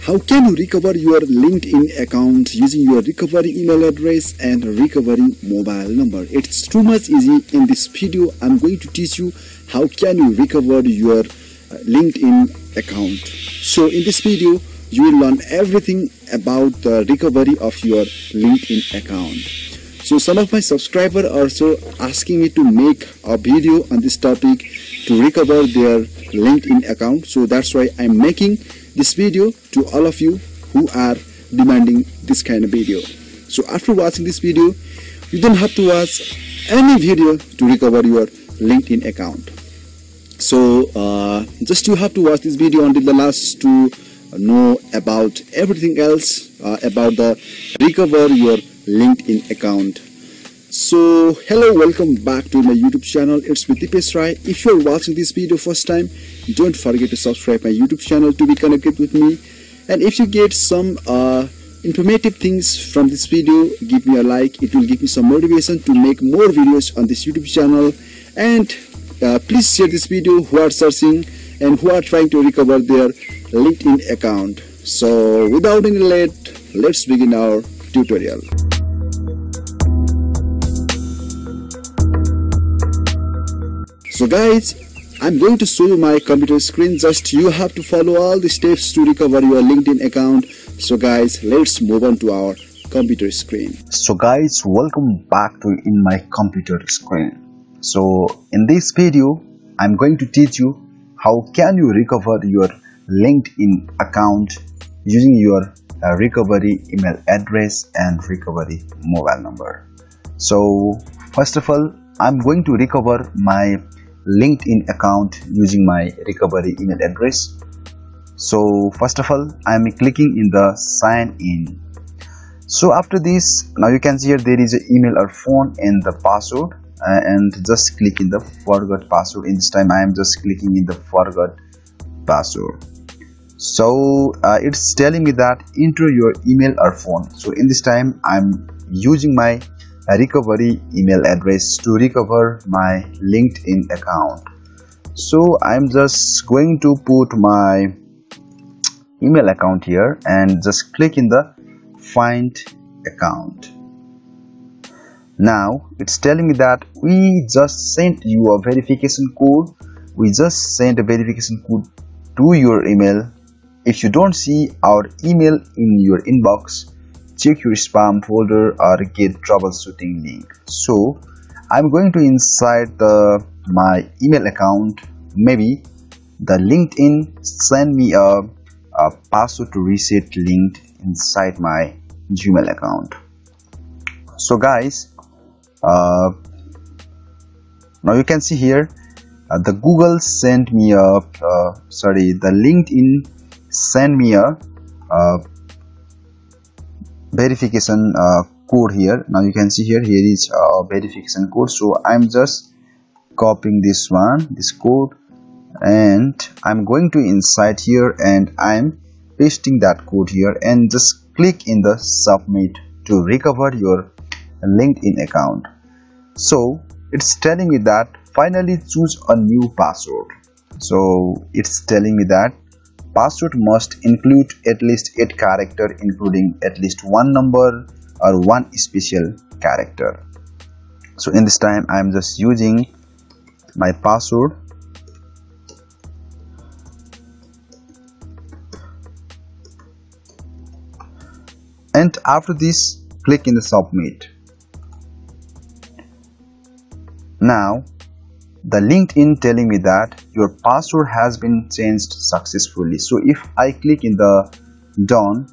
How can you recover your LinkedIn account using your recovery email address and recovery mobile number? It's too much easy. In this video, I'm going to teach you how can you recover your LinkedIn account. So in this video, you will learn everything about the recovery of your LinkedIn account. So some of my subscribers are also asking me to make a video on this topic to recover their LinkedIn account. So that's why I'm making this video to all of you who are demanding this kind of video. So after watching this video, you don't have to watch any video to recover your LinkedIn account. So just you have to watch this video until the last to know about everything else about the recover your LinkedIn account. So hello, welcome back to my YouTube channel. It's me Dipesh. If you're watching this video first time, don't forget to subscribe my YouTube channel to be connected with me. And if you get some informative things from this video, give me a like. It will give me some motivation to make more videos on this YouTube channel. And please share this video who are searching and who are trying to recover their LinkedIn account. So without any late, let's begin our tutorial. So guys, I'm going to show you my computer screen. Just you have to follow all the steps to recover your LinkedIn account. So guys, let's move on to our computer screen. So guys, welcome back to in my computer screen. So in this video, I'm going to teach you how can you recover your LinkedIn account using your recovery email address and recovery mobile number. So first of all, I'm going to recover my LinkedIn account using my recovery email address. So first of all, I'm clicking in the sign in. So after this, now you can see here there is an email or phone and the password, and just click in the forgot password. In this time I am just clicking in the forgot password. So it's telling me that enter your email or phone. So in this time I'm using my recovery email address to recover my LinkedIn account. So I'm just going to put my email account here and just click in the find account. Now it's telling me that we just sent you a verification code. We just sent a verification code to your email. If you don't see our email in your inbox, check your spam folder or get troubleshooting link. So I'm going to inside my email account. Maybe the LinkedIn send me a password to reset link inside my Gmail account. So guys, now you can see here the Google sent me the LinkedIn send me a verification code here. Now you can see here is a verification code. So I'm just copying this code, and I'm going to inside here and I'm pasting that code here and just click in the submit to recover your LinkedIn account. So it's telling me that finally choose a new password. So it's telling me that password must include at least 8 characters, including at least one number or one special character. So in this time I am just using my password. And after this, click in the submit. Now the LinkedIn telling me that your password has been changed successfully. So if I click in the done,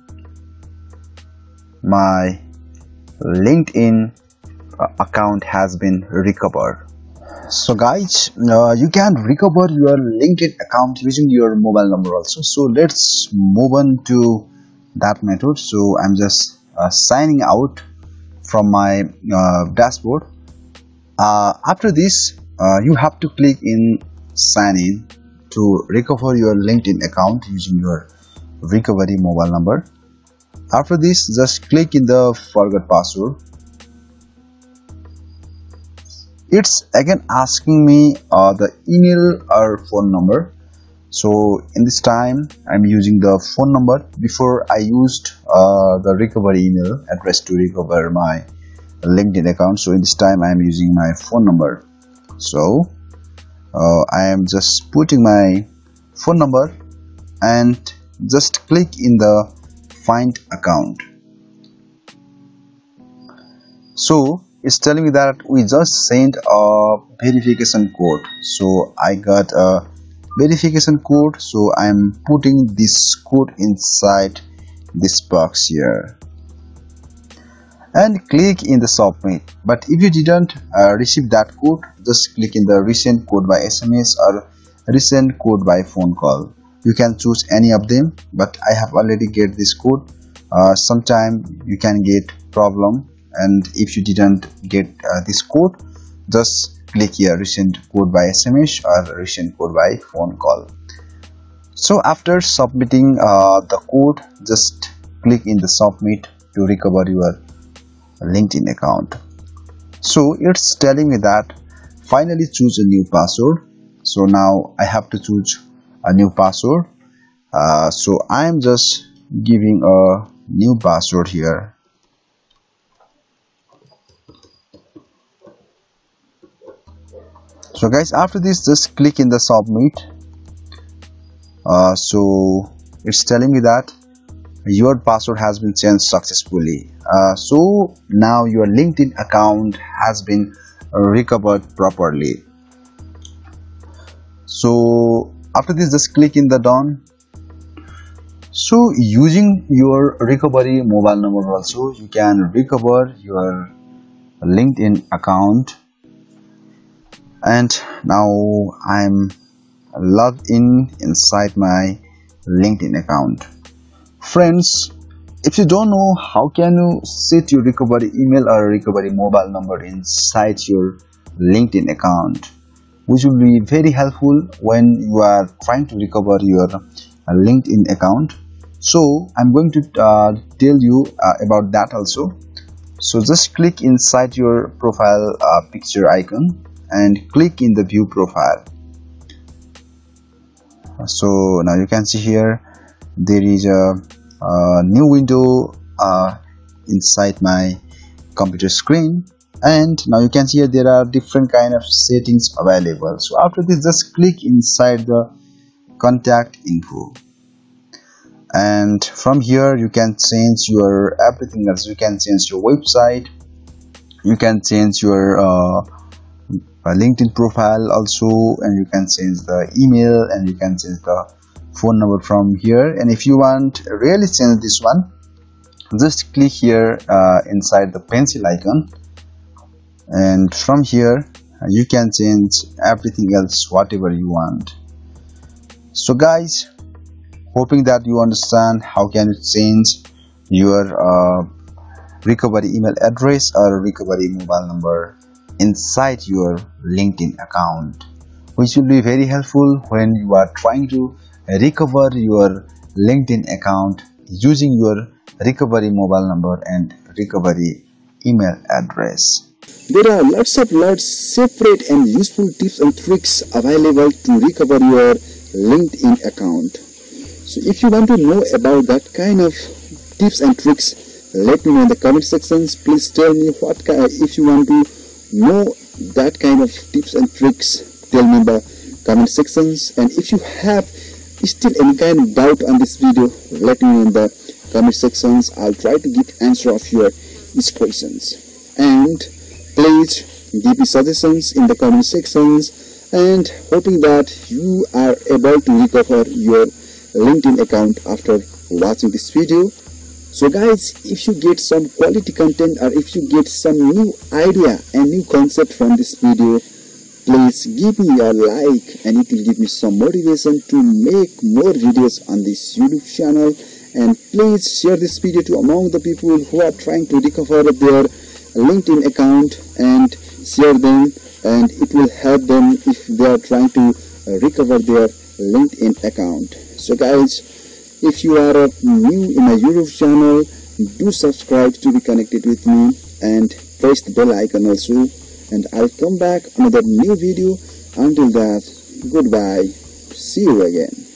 my LinkedIn account has been recovered. So guys, you can recover your LinkedIn account using your mobile number also. So let's move on to that method. So I'm just signing out from my dashboard. After this, you have to click in sign in to recover your LinkedIn account using your recovery mobile number. After this, just click in the forgot password. It's again asking me the email or phone number. So in this time I'm using the phone number. Before I used the recovery email address to recover my LinkedIn account. So in this time I am using my phone number. So I am just putting my phone number and just click in the find account. So it's telling me that we just sent a verification code. So I got a verification code, so I'm putting this code inside this box here and click in the submit. But if you didn't receive that code, just click in the resend code by SMS or resend code by phone call. You can choose any of them, but I have already get this code. Sometime you can get problem, and if you didn't get this code, just click here resend code by SMS or resend code by phone call. So after submitting the code, just click in the submit to recover your LinkedIn account. So it's telling me that finally choose a new password. So now I have to choose a new password. So I'm just giving a new password here. So guys, after this just click in the submit. So it's telling me that your password has been changed successfully. So now your LinkedIn account has been recovered properly. So after this just click in the done. So using your recovery mobile number also you can recover your LinkedIn account. And now I'm logged in inside my LinkedIn account. Friends, if you don't know how can you set your recovery email or recovery mobile number inside your LinkedIn account, which will be very helpful when you are trying to recover your LinkedIn account. So I'm going to tell you about that also. So just click inside your profile picture icon and click in the view profile. So now you can see here there is a new window inside my computer screen, and now you can see here there are different kind of settings available. So after this just click inside the contact info, and from here you can change your everything else. You can change your website, you can change your LinkedIn profile also, and you can change the email, and you can change the phone number from here. And if you want really change this one, just click here inside the pencil icon, and from here you can change everything else whatever you want. So guys, hoping that you understand how can you change your recovery email address or recovery mobile number inside your LinkedIn account, which will be very helpful when you are trying to recover your LinkedIn account using your recovery mobile number and recovery email address. There are lots separate and useful tips and tricks available to recover your LinkedIn account. So if you want to know about that kind of tips and tricks, let me know in the comment sections. Please tell me what if you want to know that kind of tips and tricks, tell me in the comment sections. And if you have still any kind of doubt on this video, let me know in the comment sections. I'll try to give answer of your questions, and please give me suggestions in the comment sections, and hoping that you are able to recover your LinkedIn account after watching this video. So guys, if you get some quality content, or if you get some new idea and new concept from this video, please give me a like, and it will give me some motivation to make more videos on this YouTube channel. And please share this video to among the people who are trying to recover their LinkedIn account, and share them, and it will help them if they are trying to recover their LinkedIn account. So guys, if you are new in my YouTube channel, do subscribe to be connected with me, and press the bell icon also, and I'll come back another new video. Until that, goodbye. See you again.